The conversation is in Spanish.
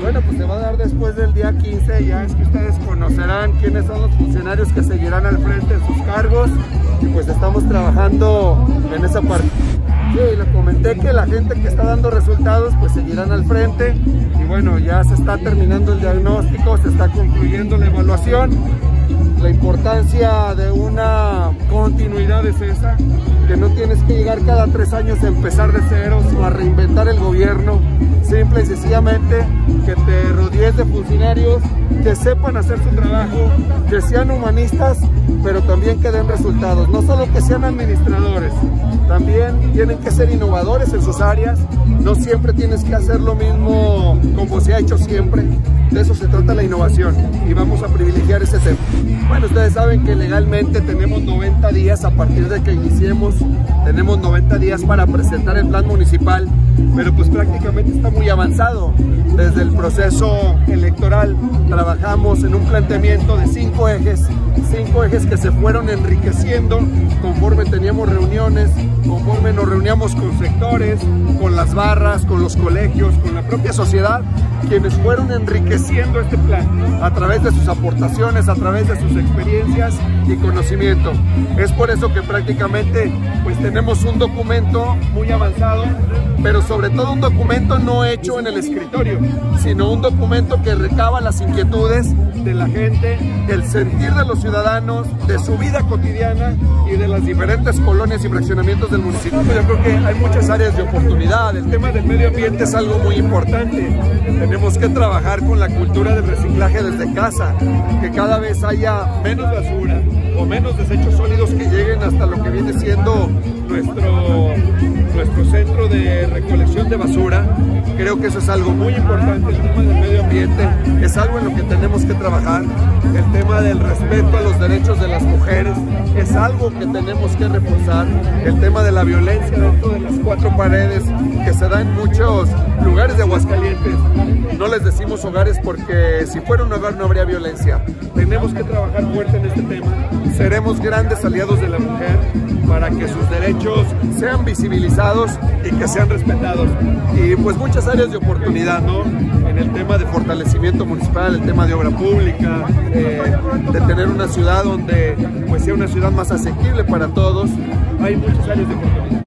Bueno, pues se va a dar después del día 15, ya es que ustedes conocerán quiénes son los funcionarios que seguirán al frente de sus cargos y pues estamos trabajando en esa parte. Sí, le comenté que la gente que está dando resultados pues seguirán al frente y bueno, ya se está terminando el diagnóstico, se está concluyendo la evaluación. La importancia de una continuidad es esa, que no tienes que llegar cada 3 años a empezar de cero, sino a reinventar el gobierno, simple y sencillamente que te rodees de funcionarios que sepan hacer su trabajo, que sean humanistas, pero también que den resultados, no solo que sean administradores, también tienen que ser innovadores en sus áreas, no siempre tienes que hacer lo mismo como se ha hecho siempre, de eso se trata la innovación y vamos a privilegiar ese tema. Bueno, ustedes saben que legalmente tenemos 90 días a partir de que iniciemos, tenemos 90 días para presentar el plan municipal, pero pues prácticamente está muy avanzado. Desde el proceso electoral trabajamos en un planteamiento de 5 ejes que se fueron enriqueciendo conforme teníamos reuniones, conforme nos reuníamos con sectores, con las barras, con los colegios, con la propia sociedad, quienes fueron enriqueciendo este plan a través de sus aportaciones, a través de sus experiencias y conocimiento. Es por eso que prácticamente pues tenemos un documento muy avanzado, pero sobre todo un documento no hecho en el escritorio, sino un documento que recaba las inquietudes de la gente, el sentir de los ciudadanos, de su vida cotidiana y de las diferentes colonias y fraccionamientos del municipio. Yo creo que hay muchas áreas de oportunidad. El tema del medio ambiente es algo muy importante. Tenemos que trabajar con la cultura del reciclaje desde casa, que cada vez haya menos basura o menos desechos sólidos que lleguen hasta lo que viene siendo nuestro centro de recolección de basura. Creo que eso es algo muy importante. El tema del medio ambiente es algo en lo que tenemos que trabajar. El tema del respeto a los derechos de las mujeres es algo que tenemos que reforzar. El tema de la violencia dentro de las 4 paredes que se da en muchos lugares de Aguascalientes. No les decimos hogares porque si fuera un hogar no habría violencia. Tenemos que trabajar fuerte en este tema. Seremos grandes aliados de la mujer para que sus derechos sean visibilizados y que sean respetados. Y pues muchas áreas de oportunidad, ¿no? En el tema de fortalecimiento municipal, el tema de obra pública, de tener una ciudad donde pues sea una ciudad más asequible para todos. Hay muchas áreas de oportunidad.